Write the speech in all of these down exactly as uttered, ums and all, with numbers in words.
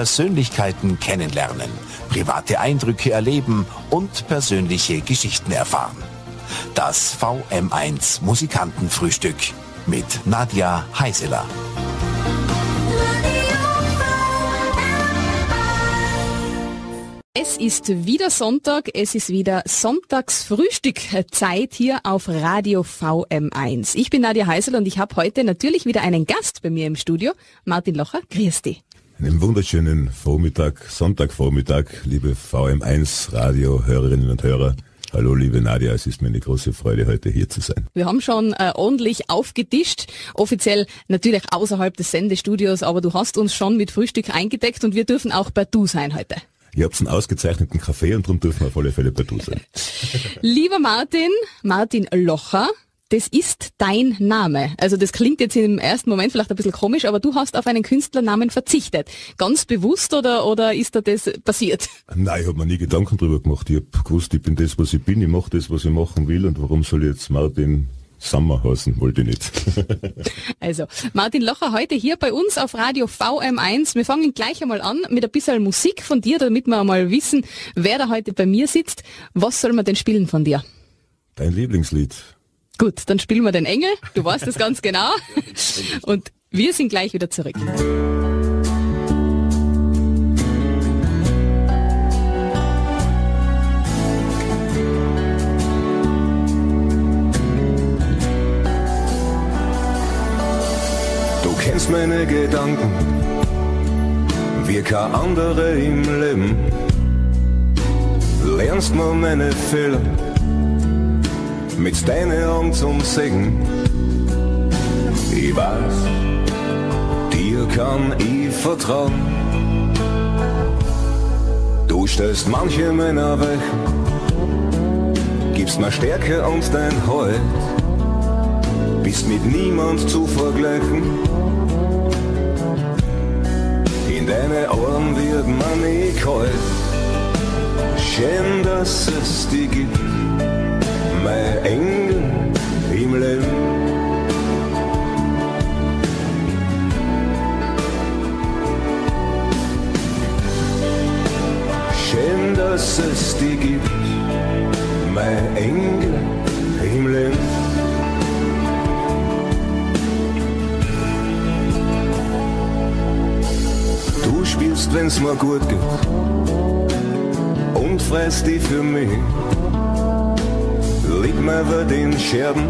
Persönlichkeiten kennenlernen, private Eindrücke erleben und persönliche Geschichten erfahren. Das V M eins Musikantenfrühstück mit Nadja Heiseler. Es ist wieder Sonntag, es ist wieder Sonntagsfrühstück-Zeit hier auf Radio V M eins. Ich bin Nadja Heiseler und ich habe heute natürlich wieder einen Gast bei mir im Studio, Martin Locher. Grüß dich. Einen wunderschönen Vormittag, Sonntagvormittag, liebe V M eins Radio-Hörerinnen und Hörer. Hallo liebe Nadja, es ist mir eine große Freude, heute hier zu sein. Wir haben schon äh, ordentlich aufgetischt, offiziell natürlich außerhalb des Sendestudios, aber du hast uns schon mit Frühstück eingedeckt und wir dürfen auch bei Du sein heute. Ihr habt einen ausgezeichneten Kaffee und darum dürfen wir auf alle Fälle bei Du sein. Lieber Martin, Martin Locher, das ist dein Name. Also das klingt jetzt im ersten Moment vielleicht ein bisschen komisch, aber du hast auf einen Künstlernamen verzichtet. Ganz bewusst oder oder ist da das passiert? Nein, ich habe mir nie Gedanken drüber gemacht. Ich habe gewusst, ich bin das, was ich bin, ich mache das, was ich machen will und warum soll ich jetzt Martin Sommer heißen, wollte ich nicht. Also, Martin Locher heute hier bei uns auf Radio V M eins. Wir fangen gleich einmal an mit ein bisschen Musik von dir, damit wir einmal wissen, wer da heute bei mir sitzt. Was soll man denn spielen von dir? Dein Lieblingslied. Gut, dann spielen wir den Engel. Du weißt das ganz genau. Und wir sind gleich wieder zurück. Du kennst meine Gedanken, wie kein anderer im Leben. Lernst mir meine Fehler mit deinen Augen zum Segen. Ich weiß, dir kann ich vertrauen. Du stellst manche Männer weg, gibst mir Stärke und dein Halt, bist mit niemand zu vergleichen. In deine Ohren wird man nicht kalt. Schön, dass es dich gibt, mein Engel im Leben. Schön, dass es dich gibt, mein Engel im Leben. Du spielst, wenn's mir gut geht und freust dich für mich. Leg mir über den Scherben,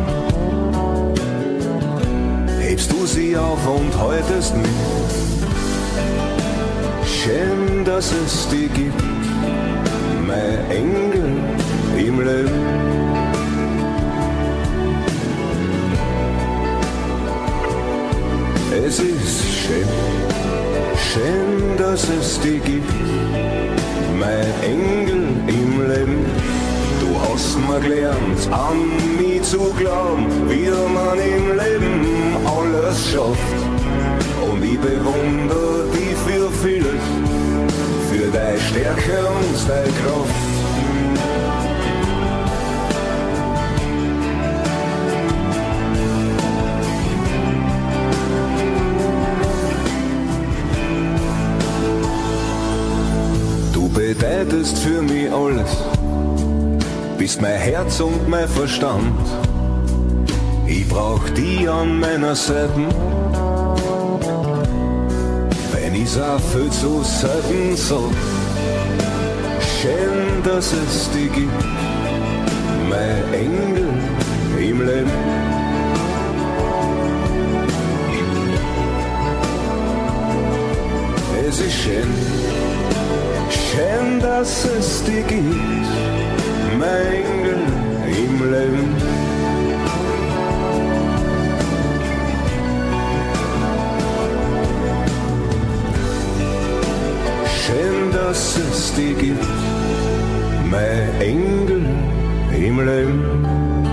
hebst du sie auf und haltest mich. Schön, dass es dich gibt, mein Engel im Leben. Es ist schön, schön, dass es dich gibt, mein Engel im Leben. Du hast mir gelernt, an mich zu glauben, wie man im Leben alles schafft. Und ich bewundere dich für vieles, für deine Stärke und deine Kraft. Du bedeutest für mich alles, bist mein Herz und mein Verstand. Ich brauch die an meiner Seite, wenn ich's auch viel zu selten sag. Schön, dass es dich gibt, mein Engel im Leben. Es ist schön, schön, dass es dich gibt, mein Engel im Leben. Schön, dass es dich gibt, mein Engel im Leben.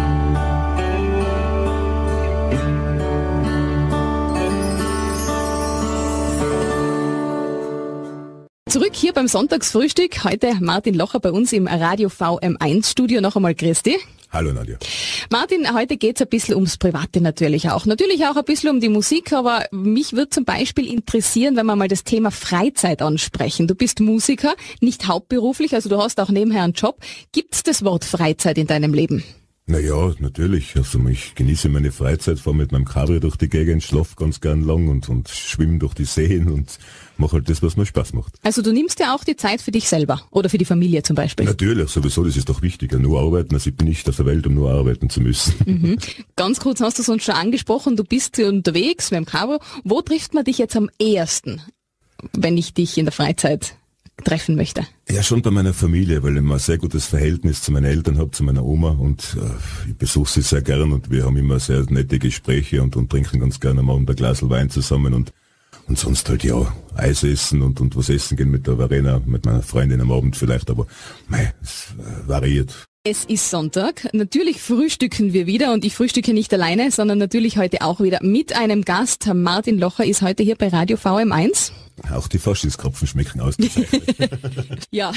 Zurück hier beim Sonntagsfrühstück. Heute Martin Locher bei uns im Radio V M eins Studio. Noch einmal grüß dich. Hallo Nadja. Martin, heute geht's ein bisschen ums Private natürlich auch. Natürlich auch ein bisschen um die Musik, aber mich würde zum Beispiel interessieren, wenn wir mal das Thema Freizeit ansprechen. Du bist Musiker, nicht hauptberuflich, also du hast auch nebenher einen Job. Gibt's das Wort Freizeit in deinem Leben? Naja, natürlich. Also ich genieße meine Freizeit, fahre mit meinem Cabrio durch die Gegend, schlafe ganz gern lang und, und schwimme durch die Seen und mache halt das, was mir Spaß macht. Also du nimmst ja auch die Zeit für dich selber oder für die Familie zum Beispiel? Natürlich, sowieso, das ist doch wichtiger. Nur arbeiten, also ich bin nicht auf der Welt, um nur arbeiten zu müssen. Mhm. Ganz kurz hast du es uns schon angesprochen, du bist unterwegs mit dem Cabrio. Wo trifft man dich jetzt am ehesten, wenn ich dich in der Freizeit treffen möchte? Ja, schon bei meiner Familie, weil ich immer ein sehr gutes Verhältnis zu meinen Eltern habe, zu meiner Oma und äh, ich besuche sie sehr gern und wir haben immer sehr nette Gespräche und, und trinken ganz gerne mal ein Glas Wein zusammen und und sonst halt ja Eis essen und, und was essen gehen mit der Verena, mit meiner Freundin am Abend vielleicht, aber mei, es äh, variiert. Es ist Sonntag. Natürlich frühstücken wir wieder und ich frühstücke nicht alleine, sondern natürlich heute auch wieder mit einem Gast. Martin Locher ist heute hier bei Radio V M eins. Auch die Faschingskropfen schmecken ausgezeichnet. Ja.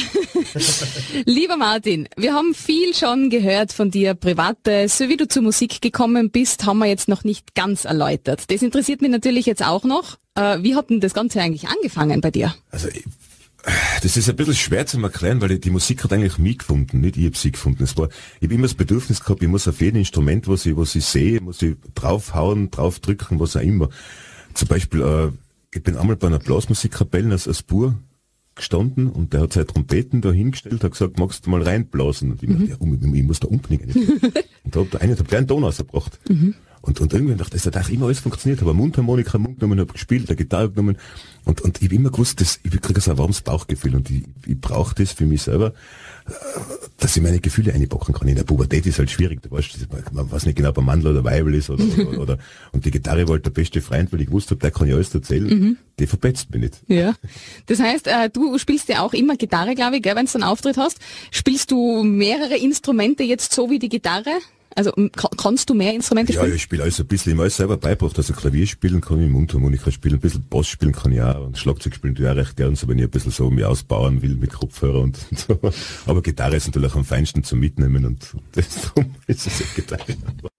Lieber Martin, wir haben viel schon gehört von dir Privates. Wie du zur Musik gekommen bist, haben wir jetzt noch nicht ganz erläutert. Das interessiert mich natürlich jetzt auch noch. Äh, wie hat denn das Ganze eigentlich angefangen bei dir? Also ich Das ist ein bisschen schwer zu erklären, weil die Musik hat eigentlich mich gefunden, nicht ich hab sie gefunden. Es war, ich habe immer das Bedürfnis gehabt, ich muss auf jedem Instrument, was ich, was ich sehe, muss ich draufhauen, draufdrücken, was auch immer. Zum Beispiel, äh, ich bin einmal bei einer Blasmusikkapelle als, als Bur gestanden und der hat seine Trompeten da hingestellt, hat gesagt, magst du mal reinblasen? Und ich, mhm. dachte, ja, ich muss da unbedingt rein. Und da hat der eine einen kleinen Ton rausgebracht. Mhm. Und, und irgendwie dachte ich, das hat auch immer alles funktioniert. Ich habe Mundharmonika im Mund genommen, habe gespielt, eine Gitarre genommen. Und, und ich habe immer gewusst, dass, ich kriege so ein warmes Bauchgefühl und ich, ich brauche das für mich selber, dass ich meine Gefühle einpacken kann. In der Pubertät ist halt schwierig, du weißt, man weiß nicht genau, ob ein Mandel oder Weibel ist oder, oder, oder, und die Gitarre war halt der beste Freund, weil ich gewusst habe, der kann ja alles erzählen, mhm. die verpetzt mich nicht. Ja. Das heißt, äh, du spielst ja auch immer Gitarre, glaube ich, gell, wenn du einen Auftritt hast. Spielst du mehrere Instrumente jetzt so wie die Gitarre? Also kannst du mehr Instrumente spielen? Ja, ich spiele alles ein bisschen. Ich habe alles selber beigebracht. Also Klavier spielen kann ich, Mundharmonika spielen, ein bisschen Bass spielen kann ich auch. Und Schlagzeug spielen tue ich auch recht gern, so wenn ich ein bisschen so mich ausbauen will mit Kopfhörer und so. Aber Gitarre ist natürlich am feinsten zum Mitnehmen und darum ist es eine Gitarre.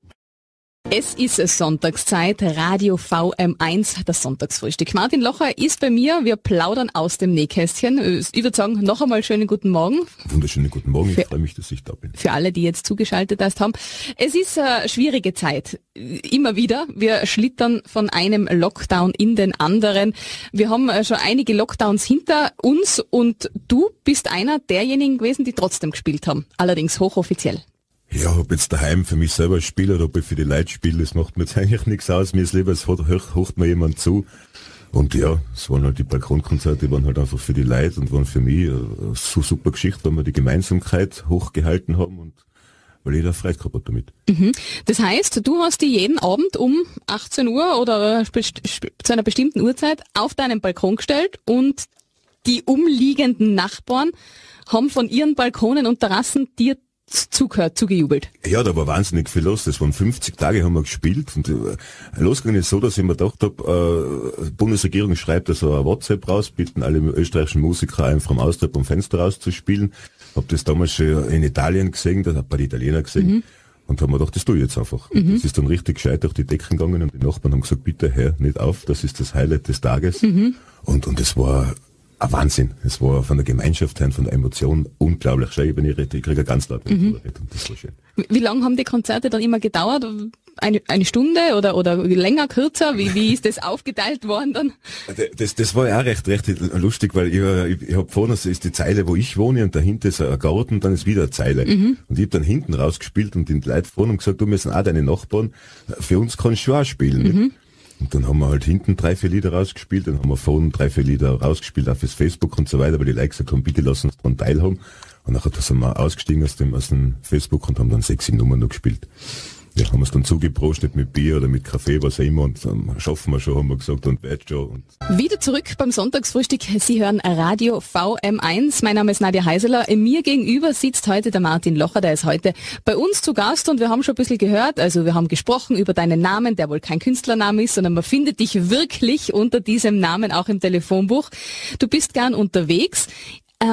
Es ist Sonntagszeit, Radio V M eins, das Sonntagsfrühstück. Martin Locher ist bei mir, wir plaudern aus dem Nähkästchen. Ich würde sagen, noch einmal schönen guten Morgen. Wunderschönen guten Morgen, ich für, freue mich, dass ich da bin. Für alle, die jetzt zugeschaltet hast haben. Es ist eine schwierige Zeit, immer wieder. Wir schlittern von einem Lockdown in den anderen. Wir haben schon einige Lockdowns hinter uns und du bist einer derjenigen gewesen, die trotzdem gespielt haben, allerdings hochoffiziell. Ja, ob jetzt daheim für mich selber spiele oder ob ich für die Leute spiele, das macht mir jetzt eigentlich nichts aus. Mir ist lieber, es hört mir jemand zu. Und ja, es waren halt die Balkonkonzerte, die waren halt einfach für die Leute und waren für mich eine so super Geschichte, weil wir die Gemeinsamkeit hochgehalten haben und weil jeder Freude gehabt hat damit. Mhm. Das heißt, du hast die jeden Abend um achtzehn Uhr oder zu einer bestimmten Uhrzeit auf deinen Balkon gestellt und die umliegenden Nachbarn haben von ihren Balkonen und Terrassen dir zugehört, zugejubelt. Ja, da war wahnsinnig viel los. Das waren fünfzig Tage, haben wir gespielt. Und äh, losgegangen ist so, dass ich mir gedacht habe, äh, die Bundesregierung schreibt also ein WhatsApp raus, bitten alle österreichischen Musiker einfach vom Austritt am Fenster rauszuspielen. Hab das damals schon in Italien gesehen, da hab bei den Italienern gesehen. Mhm. Und haben mir gedacht, das tue ich jetzt einfach. Mhm. Und das ist dann richtig gescheit durch die Decken gegangen und die Nachbarn haben gesagt, bitte hör nicht auf, das ist das Highlight des Tages. Mhm. Und und es war ein Wahnsinn. Es war von der Gemeinschaft her, von der Emotion unglaublich. Schau, ich bin ich kriege eine ganz laute mhm. und das war schön. Wie lange haben die Konzerte dann immer gedauert? Eine, eine Stunde oder oder länger, kürzer? Wie wie ist das aufgeteilt worden dann? Das das war ja auch recht recht lustig, weil ich, ich, ich habe vorne ist die Zeile, wo ich wohne und dahinter ist ein Garten, dann ist wieder eine Zeile. Mhm. Und ich habe dann hinten rausgespielt und den Leuten vorne und gesagt, du, wir sind auch deine Nachbarn, für uns kannst du auch spielen. Mhm. Und dann haben wir halt hinten drei, vier Lieder rausgespielt, dann haben wir vorne drei, vier Lieder rausgespielt, auch fürs Facebook und so weiter, weil die Leute gesagt haben, bitte lass uns daran teilhaben. Und nachher sind wir ausgestiegen aus dem, aus dem Facebook und haben dann sechs Nummern noch gespielt. Ja, haben wir es dann zugeprostet mit Bier oder mit Kaffee, was auch immer, und ähm, schaffen wir schon, haben wir gesagt, und wird schon. Und wieder zurück beim Sonntagsfrühstück. Sie hören Radio V M eins. Mein Name ist Nadja Heiseler. Mir gegenüber sitzt heute der Martin Locher, der ist heute bei uns zu Gast und wir haben schon ein bisschen gehört, also wir haben gesprochen über deinen Namen, der wohl kein Künstlername ist, sondern man findet dich wirklich unter diesem Namen auch im Telefonbuch. Du bist gern unterwegs. Äh,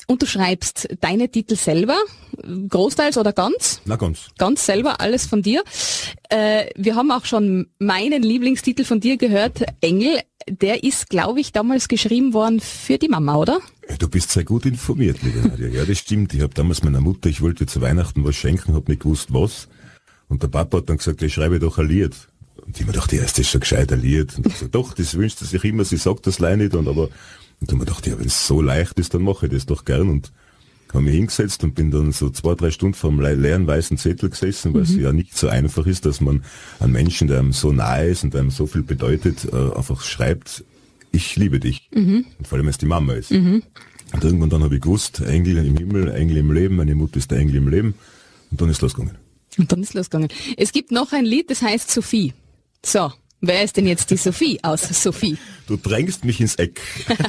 Und du schreibst deine Titel selber, großteils oder ganz? Na ganz. Ganz selber, alles von dir. Äh, wir haben auch schon meinen Lieblingstitel von dir gehört, Engel. Der ist, glaube ich, damals geschrieben worden für die Mama, oder? Du bist sehr gut informiert, liebe Nadja. Ja, das stimmt. Ich habe damals meiner Mutter, ich wollte zu Weihnachten was schenken, habe nicht gewusst was. Und der Papa hat dann gesagt, ich schreibe doch ein Lied. Und ich mir dachte, ja, ist das schon gescheit ein Lied? Und ich so, doch, das wünscht sie sich immer, sie sagt das leider nicht. Und aber, und dann mir dachte, ja, wenn es so leicht ist, dann mache ich das doch gern. Und habe mich hingesetzt und bin dann so zwei, drei Stunden vor einem leeren weißen Zettel gesessen, weil mhm. es ja nicht so einfach ist, dass man einen Menschen, der einem so nahe ist und einem so viel bedeutet, äh, einfach schreibt, ich liebe dich. Mhm. Und vor allem, wenn es die Mama ist. Mhm. Und irgendwann dann habe ich gewusst, Engel im Himmel, Engel im Leben, meine Mutter ist der Engel im Leben. Und dann ist losgegangen. Und dann ist losgegangen. Es gibt noch ein Lied, das heißt Sophie. So, wer ist denn jetzt die Sophie aus Sophie? Du drängst mich ins Eck.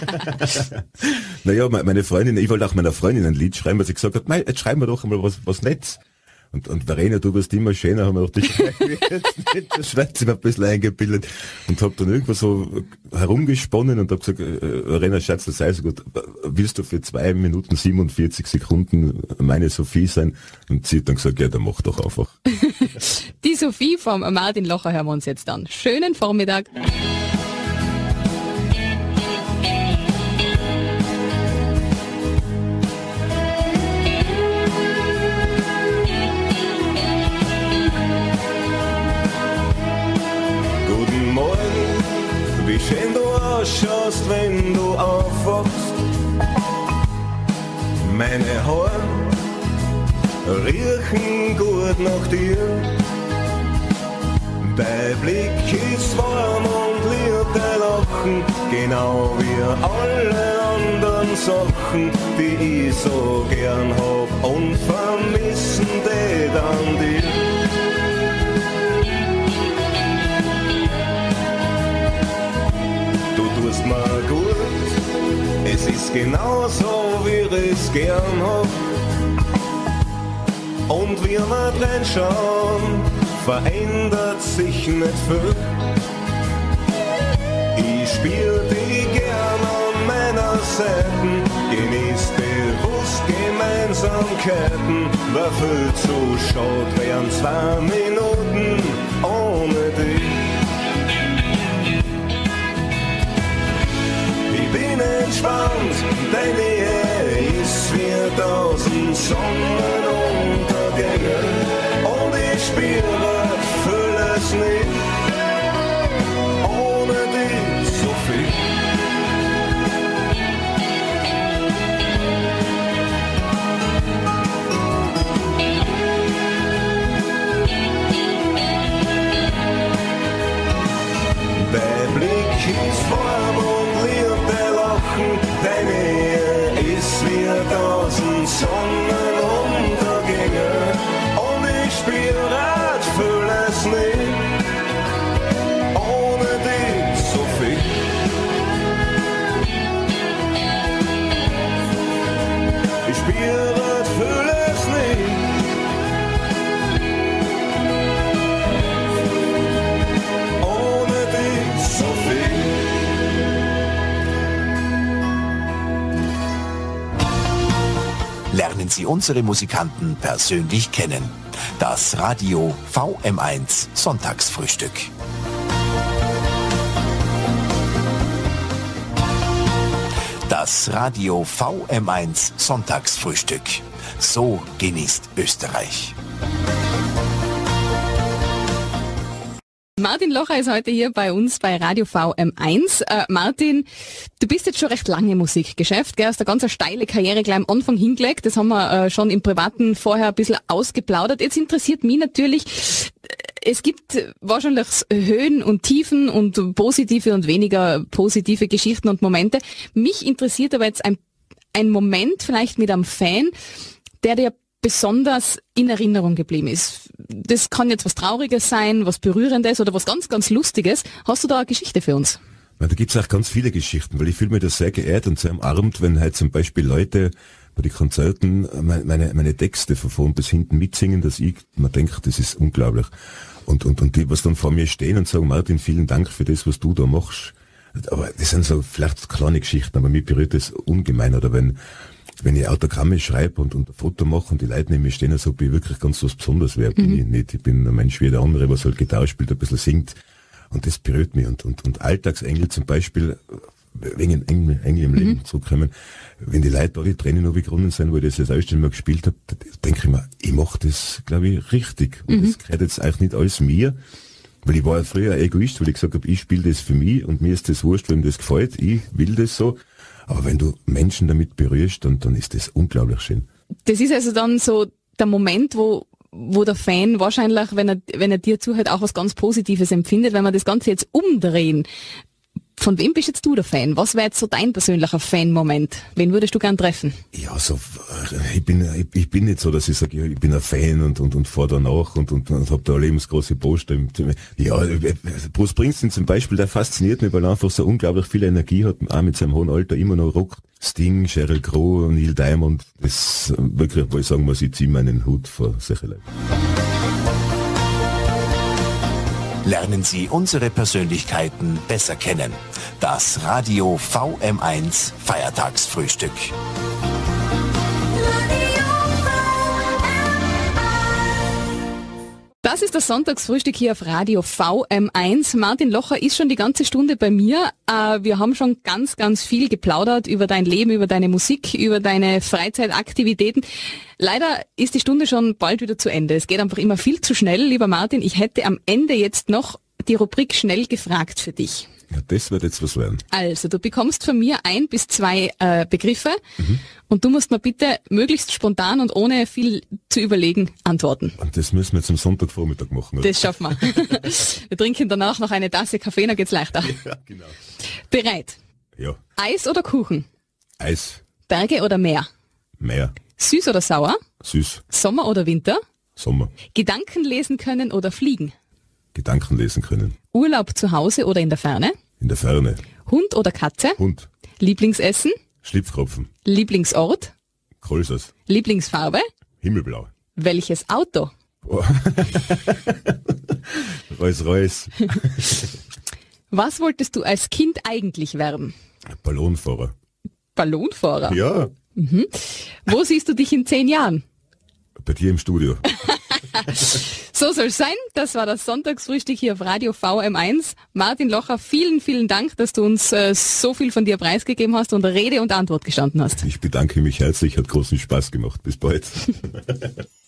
Naja, meine Freundin, ich wollte auch meiner Freundin ein Lied schreiben, weil sie gesagt hat, mei, jetzt schreiben wir doch einmal was, was Nettes. Und, und Verena, du wirst immer schöner, haben wir doch, das schreibt sie mir ein bisschen eingebildet. Und hab dann irgendwo so herumgesponnen und hab gesagt, äh, Verena, Schatz, das sei so gut, willst du für zwei Minuten siebenundvierzig Sekunden meine Sophie sein? Und sie hat dann gesagt, ja, dann mach doch einfach. Die Sophie vom Martin Locher hören wir uns jetzt an. Schönen Vormittag. Wie schön du ausschaust, wenn du aufwachst. Meine Haare riechen gut nach dir. Dein Blick ist warm und lieb, dein Lachen, genau wie alle anderen Sachen, die ich so gern hab und vermissen die an dir. Tust mir gut, es ist genauso, wie ich es gern hab. Und wie wir reinschauen, verändert sich nicht viel. Ich spiel dich gern an meiner Seite, genieß bewusst Gemeinsamkeiten. War viel zu schade, wären zwei Minuten ohne dich. Entspannt, deine Nähe ist wie tausend Sonnenuntergänge und ich spüre vieles nicht ohne dich, Sophie. Der Blick ist warm und lieb, der Lachen, deine Nähe ist wie tausend Sonnenuntergänge und ich spüre vieles nicht ohne dich, Sophie. Ich spüre vieles nicht ohne dich, Sophie. Lernen Sie unsere Musikanten persönlich kennen. Das Radio V M eins Sonntagsfrühstück. Das Radio V M eins Sonntagsfrühstück. So genießt Österreich. Martin Locher ist heute hier bei uns bei Radio V M eins. Äh, Martin, du bist jetzt schon recht lange im Musikgeschäft, gell? Hast eine ganz steile Karriere gleich am Anfang hingelegt. Das haben wir äh, schon im Privaten vorher ein bisschen ausgeplaudert. Jetzt interessiert mich natürlich, es gibt wahrscheinlich Höhen und Tiefen und positive und weniger positive Geschichten und Momente. Mich interessiert aber jetzt ein, ein Moment vielleicht mit einem Fan, der dir besonders in Erinnerung geblieben ist. Das kann jetzt was Trauriges sein, was Berührendes oder was ganz, ganz Lustiges. Hast du da eine Geschichte für uns? Ja, da gibt's auch ganz viele Geschichten, weil ich fühle mich da sehr geehrt und sehr umarmt, wenn halt zum Beispiel Leute bei den Konzerten meine, meine Texte von vorn bis hinten mitsingen, dass ich mir denke, das ist unglaublich. Und, und, und die, was dann vor mir stehen und sagen, Martin, vielen Dank für das, was du da machst. Aber das sind so vielleicht kleine Geschichten, aber mich berührt das ungemein. Oder wenn wenn ich Autogramme schreibe und, und ein Foto mache und die Leute neben mir stehen, als ob ich wirklich ganz was Besonderes wäre, bin ich nicht. Ich bin ein Mensch wie der andere, was halt Gitarre spielt, ein bisschen singt. Und das berührt mich. Und, und, und Alltagsengel zum Beispiel, wegen Engel, Engel im Leben mhm. zurückkommen, wenn die Leute da die Tränen noch gegründet sind, wo ich das jetzt Ausstellung mal gespielt habe, denke ich mir, ich mache das, glaube ich, richtig. Und mhm. das gehört jetzt eigentlich nicht alles mir, weil ich war ja früher ein Egoist, weil ich gesagt habe, ich spiele das für mich und mir ist das wurscht, wenn mir das gefällt, ich will das so. Aber wenn du Menschen damit berührst, dann, dann ist das unglaublich schön. Das ist also dann so der Moment, wo wo der Fan wahrscheinlich, wenn er, wenn er dir zuhört, auch was ganz Positives empfindet, wenn wir das Ganze jetzt umdrehen. Von wem bist jetzt du der Fan? Was wäre jetzt so dein persönlicher Fan-Moment? Wen würdest du gern treffen? Ja, so, ich bin, ich, ich bin nicht so, dass ich sage, ich bin ein Fan und, und, und fahr da nach und, und, und hab da eine lebensgroße Poster. Ja, Bruce Springsteen zum Beispiel, der fasziniert mich, weil er einfach so unglaublich viel Energie hat, auch mit seinem hohen Alter immer noch rockt. Sting, Sheryl Crow, Neil Diamond, das wirklich, wo ich sagen muss, ich ziehe meinen Hut vor solche Leute. Lernen Sie unsere Persönlichkeiten besser kennen. Das Radio V M eins Feiertagsfrühstück. Das ist das Sonntagsfrühstück hier auf Radio V M eins. Martin Locher ist schon die ganze Stunde bei mir. Äh, wir haben schon ganz, ganz viel geplaudert über dein Leben, über deine Musik, über deine Freizeitaktivitäten. Leider ist die Stunde schon bald wieder zu Ende. Es geht einfach immer viel zu schnell, lieber Martin. Ich hätte am Ende jetzt noch die Rubrik schnell gefragt für dich. Ja, das wird jetzt was werden. Also, du bekommst von mir ein bis zwei äh, Begriffe mhm. und du musst mir bitte möglichst spontan und ohne viel zu überlegen antworten. Und das müssen wir jetzt am Sonntagvormittag machen, oder? Das schaffen wir. Wir trinken danach noch eine Tasse Kaffee, dann geht's leichter. Ja, genau. Bereit? Ja. Eis oder Kuchen? Eis. Berge oder Meer? Meer. Süß oder sauer? Süß. Sommer oder Winter? Sommer. Gedanken lesen können oder fliegen? Gedanken lesen können. Urlaub zu Hause oder in der Ferne? In der Ferne. Hund oder Katze? Hund. Lieblingsessen? Schlipfkropfen. Lieblingsort? Kohlsas. Lieblingsfarbe? Himmelblau. Welches Auto? Oh. Reus, Reus. Was wolltest du als Kind eigentlich werden? Ballonfahrer. Ballonfahrer? Ja. Mhm. Wo siehst du dich in zehn Jahren? Bei dir im Studio. So soll's sein. Das war das Sonntagsfrühstück hier auf Radio V M eins. Martin Locher, vielen, vielen Dank, dass du uns äh, so viel von dir preisgegeben hast und Rede und Antwort gestanden hast. Ich bedanke mich herzlich, hat großen Spaß gemacht. Bis bald.